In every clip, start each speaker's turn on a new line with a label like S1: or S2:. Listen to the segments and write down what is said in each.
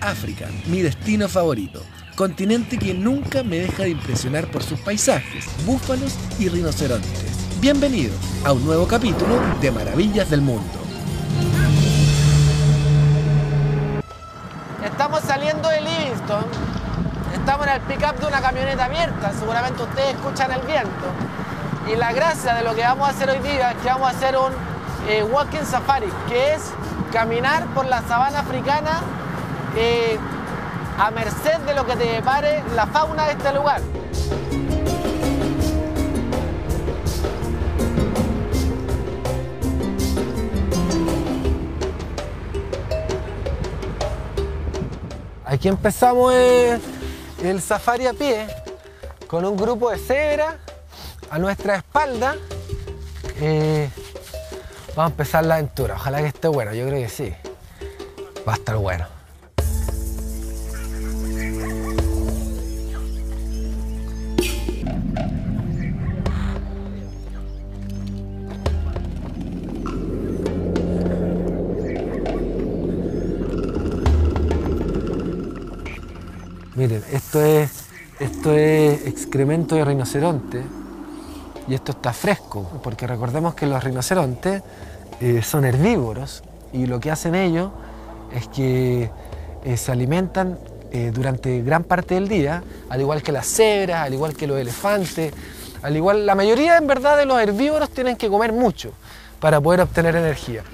S1: África, mi destino favorito. Continente que nunca me deja de impresionar por sus paisajes, búfalos y rinocerontes. Bienvenidos a un nuevo capítulo de Maravillas del Mundo.
S2: Estamos saliendo de Livingstone. Estamos en el pick-up de una camioneta abierta. Seguramente ustedes escuchan el viento. Y la gracia de lo que vamos a hacer hoy día es que vamos a hacer un walking safari, que es caminar por la sabana africana a merced de lo que te depare la fauna de este lugar. Aquí empezamos el safari a pie, con un grupo de cebras a nuestra espalda. Vamos a empezar la aventura, ojalá que esté bueno, yo creo que sí, va a estar bueno. Miren, esto es excremento de rinoceronte y esto está fresco, porque recordemos que los rinocerontes son herbívoros y lo que hacen ellos es que se alimentan durante gran parte del día, al igual que las cebras, al igual que los elefantes, al igual, la mayoría en verdad de los herbívoros tienen que comer mucho para poder obtener energía.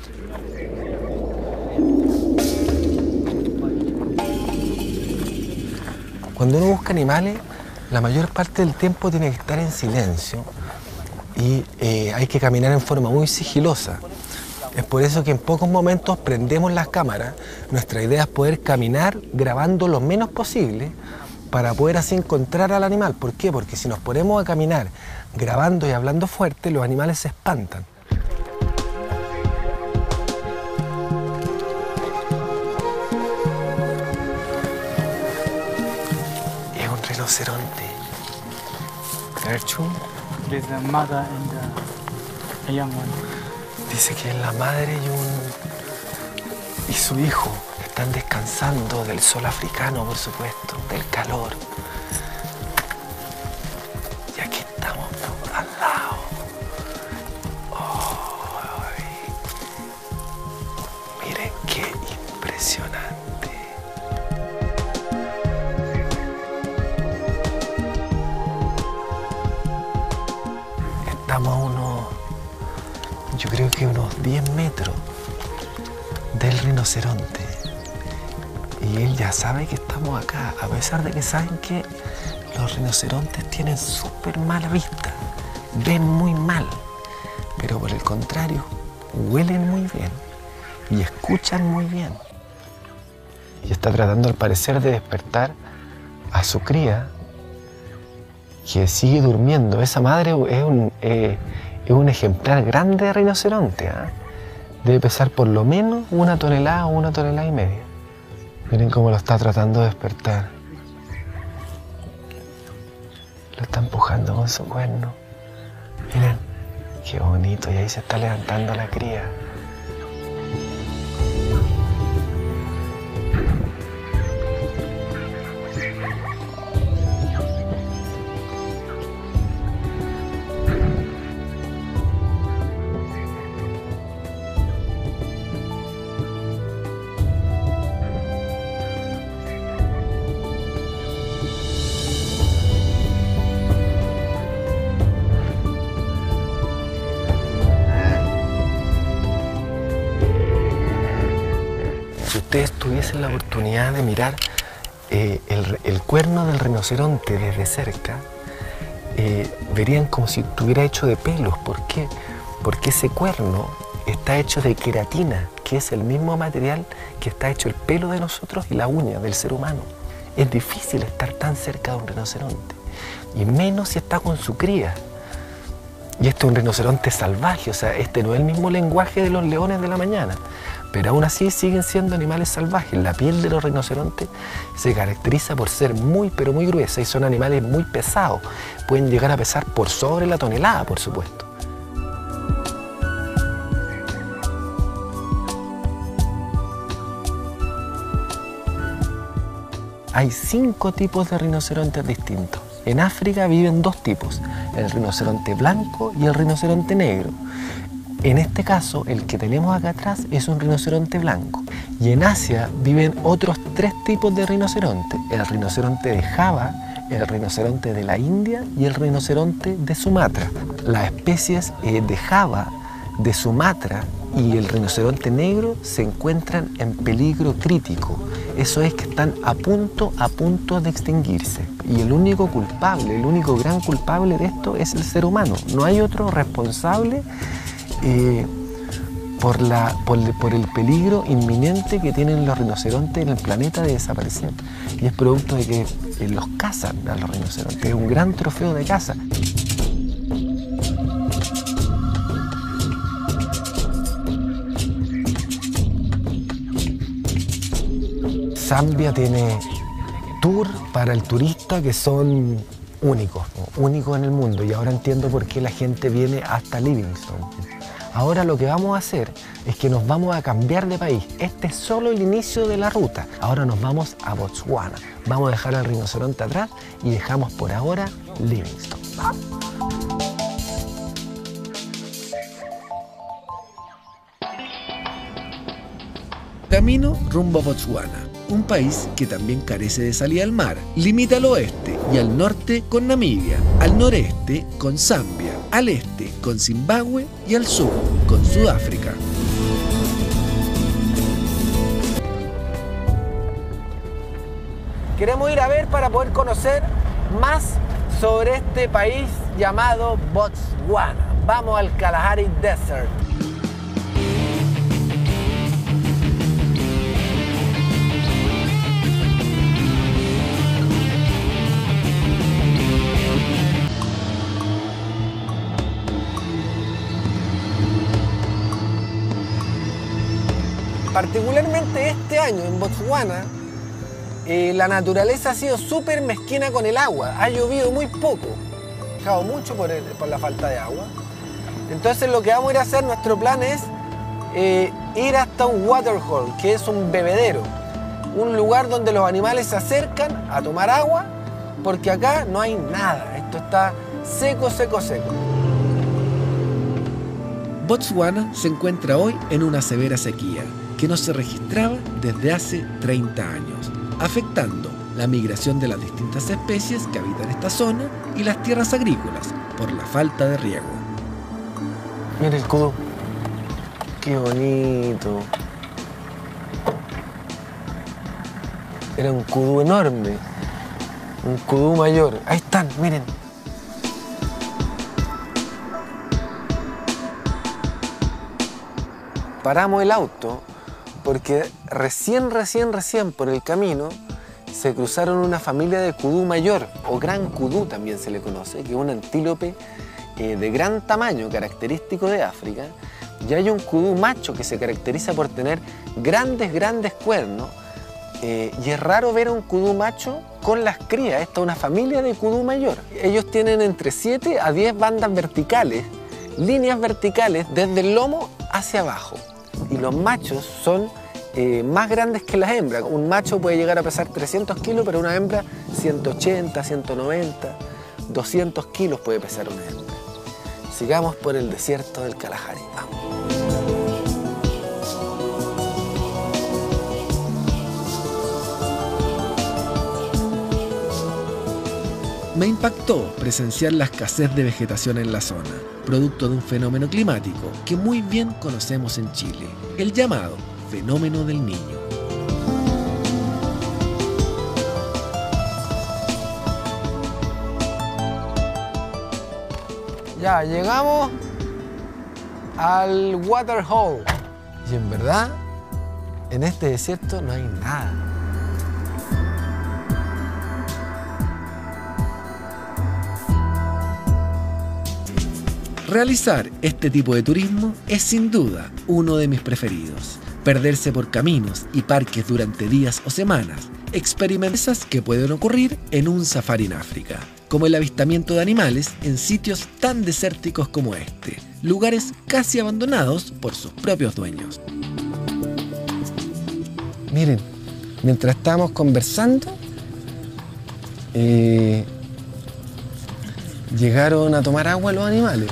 S2: Cuando uno busca animales, la mayor parte del tiempo tiene que estar en silencio y hay que caminar en forma muy sigilosa. Es por eso que en pocos momentos prendemos las cámaras. Nuestra idea es poder caminar grabando lo menos posible para poder así encontrar al animal. ¿Por qué? Porque si nos ponemos a caminar grabando y hablando fuerte, los animales se espantan. Rinoceronte.
S3: There's a mother and a young one.
S2: Dice que la madre y su hijo están descansando del sol africano, por supuesto, del calor. Y aquí estamos al lado. Oh, miren qué impresionante. Estamos a yo creo que unos 10 metros del rinoceronte. Y él ya sabe que estamos acá, a pesar de que saben que los rinocerontes tienen súper mala vista, ven muy mal, pero por el contrario, huelen muy bien y escuchan muy bien. Y está tratando al parecer de despertar a su cría, que sigue durmiendo. Esa madre es un ejemplar grande de rinoceronte, ¿eh? Debe pesar por lo menos 1 tonelada o 1,5 toneladas. Miren cómo lo está tratando de despertar. Lo está empujando con su cuerno. Miren, qué bonito. Y ahí se está levantando la cría. Si ustedes tuviesen la oportunidad de mirar el cuerno del rinoceronte desde cerca, verían como si estuviera hecho de pelos. ¿Por qué? Porque ese cuerno está hecho de queratina, que es el mismo material que está hecho el pelo de nosotros y la uña del ser humano. Es difícil estar tan cerca de un rinoceronte, y menos si está con su cría. Y este es un rinoceronte salvaje, o sea, este no es el mismo lenguaje de los leones de la mañana, pero aún así siguen siendo animales salvajes. La piel de los rinocerontes se caracteriza por ser muy, pero muy gruesa, y son animales muy pesados. Pueden llegar a pesar por sobre la tonelada, por supuesto. hay 5 tipos de rinocerontes distintos. En África viven 2 tipos, el rinoceronte blanco y el rinoceronte negro. En este caso, el que tenemos acá atrás es un rinoceronte blanco. Y en Asia viven otros 3 tipos de rinoceronte, el rinoceronte de Java, el rinoceronte de la India y el rinoceronte de Sumatra. Las especies de Java, de Sumatra y el rinoceronte negro se encuentran en peligro crítico. Eso es que están a punto de extinguirse. Y el único culpable, el único gran culpable de esto es el ser humano. No hay otro responsable por el peligro inminente que tienen los rinocerontes en el planeta de desaparecer. Y es producto de que los cazan a los rinocerontes. Es un gran trofeo de caza. Zambia tiene tour para el turista que son únicos en el mundo, y ahora entiendo por qué la gente viene hasta Livingstone. Ahora lo que vamos a hacer es que nos vamos a cambiar de país. Este es solo el inicio de la ruta. Ahora nos vamos a Botswana. Vamos a dejar al rinoceronte atrás y dejamos por ahora Livingstone. ¡Vamos!
S1: Camino rumbo a Botswana, un país que también carece de salida al mar. Limita al oeste y al norte con Namibia, al noreste con Zambia, al este con Zimbabue y al sur con Sudáfrica.
S2: Queremos ir a ver para poder conocer más sobre este país llamado Botswana. Vamos al Kalahari Desert. Particularmente este año en Botswana, la naturaleza ha sido súper mezquina con el agua. Ha llovido muy poco, ha bajado mucho por la falta de agua. Entonces lo que vamos a ir a hacer, nuestro plan es ir hasta un waterhole, que es un bebedero. Un lugar donde los animales se acercan a tomar agua, porque acá no hay nada. Esto está seco, seco, seco.
S1: Botswana se encuentra hoy en una severa sequía que no se registraba desde hace 30 años, afectando la migración de las distintas especies que habitan esta zona y las tierras agrícolas por la falta de riego.
S2: Mira el kudu, qué bonito. Era un kudu enorme, un kudu mayor. Ahí están, miren. Paramos el auto porque recién por el camino se cruzaron una familia de kudú mayor, o gran kudú también se le conoce, que es un antílope de gran tamaño, característico de África. Y hay un kudú macho que se caracteriza por tener grandes cuernos, y es raro ver a un kudú macho con las crías. Esta es una familia de kudú mayor. Ellos tienen entre 7 a 10 bandas verticales, líneas verticales desde el lomo hacia abajo. Y los machos son más grandes que las hembras. Un macho puede llegar a pesar 300 kilos, pero una hembra 180, 190, 200 kilos puede pesar una hembra. Sigamos por el desierto del Kalahari. Vamos.
S1: Me impactó presenciar la escasez de vegetación en la zona, producto de un fenómeno climático que muy bien conocemos en Chile, el llamado fenómeno del Niño.
S2: Ya, llegamos al waterhole. Y en verdad, en este desierto no hay nada.
S1: Realizar este tipo de turismo es sin duda uno de mis preferidos. Perderse por caminos y parques durante días o semanas, experiencias que pueden ocurrir en un safari en África, como el avistamiento de animales en sitios tan desérticos como este, lugares casi abandonados por sus propios dueños.
S2: Miren, mientras estábamos conversando,
S1: llegaron a tomar agua los animales.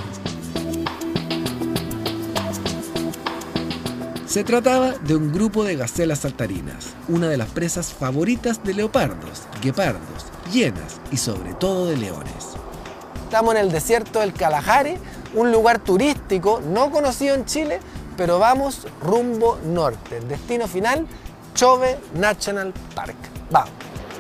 S1: Se trataba de un grupo de gacelas saltarinas, una de las presas favoritas de leopardos, guepardos, hienas y sobre todo de leones. Estamos en el desierto del Kalahari, un lugar turístico no conocido en Chile, pero vamos rumbo norte. El destino final, Chobe National Park. Vamos.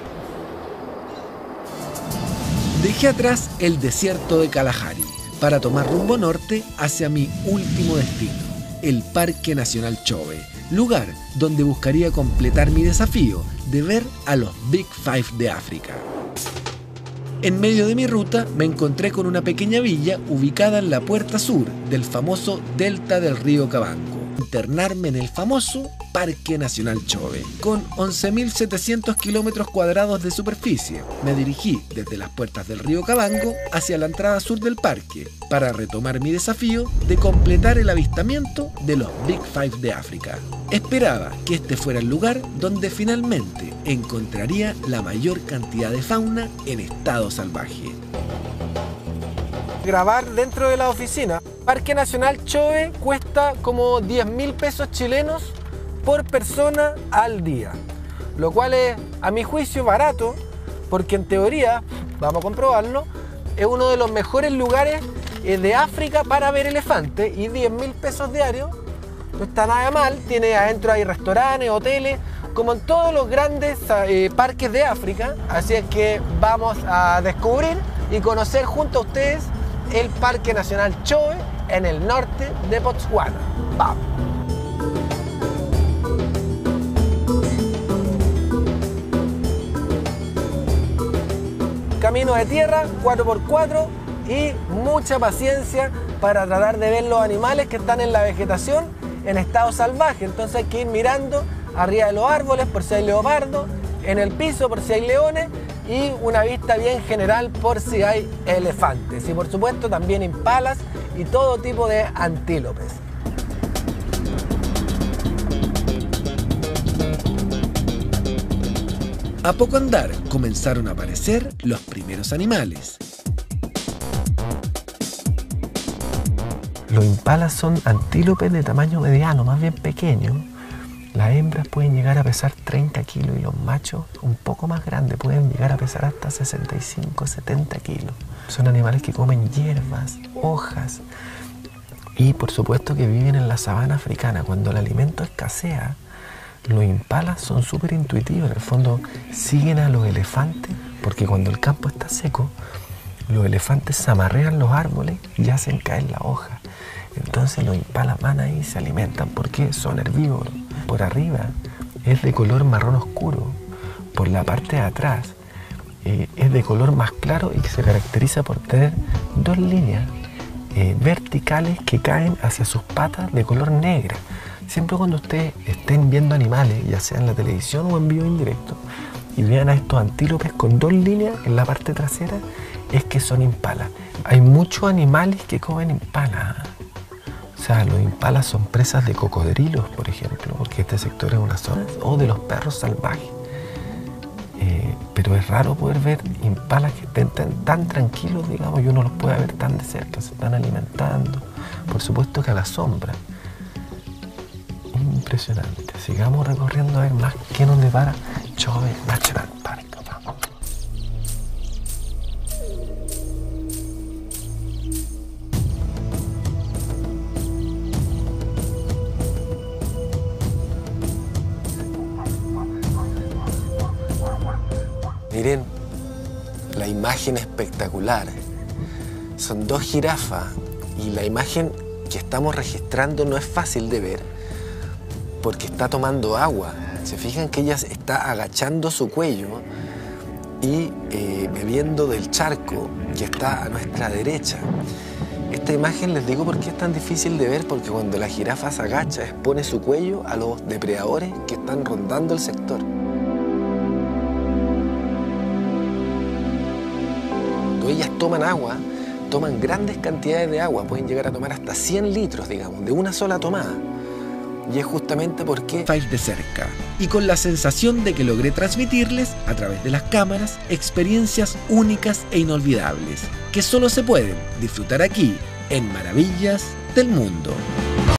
S1: Dejé atrás el desierto de Kalahari para tomar rumbo norte hacia mi último destino, el Parque Nacional Chobe, lugar donde buscaría completar mi desafío de ver a los Big Five de África. En medio de mi ruta me encontré con una pequeña villa ubicada en la puerta sur del famoso delta del río Kavango. Internarme en el famoso Parque Nacional Chobe. Con 11.700 kilómetros cuadrados de superficie, me dirigí desde las puertas del río Kavango hacia la entrada sur del parque para retomar mi desafío de completar el avistamiento de los Big Five de África. Esperaba que este fuera el lugar donde finalmente encontraría la mayor cantidad de fauna en estado salvaje. Grabar dentro de la oficina. Parque Nacional Chobe cuesta como 10.000 pesos chilenos por persona al día, lo cual es, a mi juicio, barato, porque en teoría, vamos a comprobarlo, es uno de los mejores lugares de África para ver elefantes, y 10.000 pesos diarios no está nada mal. Tiene adentro, hay restaurantes, hoteles, como en todos los grandes parques de África. Así es que vamos a descubrir y conocer junto a ustedes el Parque Nacional Chobe en el norte de Botswana. Vamos. Camino de tierra, 4x4 y mucha paciencia para tratar de ver los animales que están en la vegetación en estado salvaje. Entonces hay que ir mirando arriba de los árboles por si hay leopardos, en el piso por si hay leones y una vista bien general por si hay elefantes. Y por supuesto también impalas y todo tipo de antílopes. A poco andar comenzaron a aparecer los primeros animales.
S2: Los impalas son antílopes de tamaño mediano, más bien pequeño. Las hembras pueden llegar a pesar 30 kilos y los machos, un poco más grandes, pueden llegar a pesar hasta 65, 70 kilos. Son animales que comen hierbas, hojas y por supuesto que viven en la sabana africana. Cuando el alimento escasea, los impalas son súper intuitivos. En el fondo siguen a los elefantes, porque cuando el campo está seco, los elefantes se amarrean los árboles y hacen caer la hoja. Entonces los impalas van ahí y se alimentan porque son herbívoros. Por arriba es de color marrón oscuro, por la parte de atrás es de color más claro y que se caracteriza por tener dos líneas verticales que caen hacia sus patas de color negra. Siempre cuando ustedes estén viendo animales, ya sea en la televisión o en vivo indirecto, y vean a estos antílopes con dos líneas en la parte trasera, es que son impalas. Hay muchos animales que comen impalas. O sea, los impalas son presas de cocodrilos, por ejemplo, porque este sector es una zona, o de los perros salvajes. Pero es raro poder ver impalas que estén tan tranquilos, digamos, y uno los puede ver tan de cerca, se están alimentando. Por supuesto que a la sombra. Impresionante. Sigamos recorriendo a ver más qué nos depara Chobe National Park.
S1: Miren, la imagen espectacular. Son dos jirafas y la imagen que estamos registrando no es fácil de ver porque está tomando agua. Se fijan que ella está agachando su cuello y bebiendo del charco que está a nuestra derecha. Esta imagen les digo por qué es tan difícil de ver, porque cuando la jirafa se agacha expone su cuello a los depredadores que están rondando el sector. Ellas toman agua, toman grandes cantidades de agua, pueden llegar a tomar hasta 100 litros, digamos, de una sola tomada.
S2: Y es justamente porque
S1: de cerca, y con la sensación de que logré transmitirles, a través de las cámaras, experiencias únicas e inolvidables, que solo se pueden disfrutar aquí, en Maravillas del Mundo.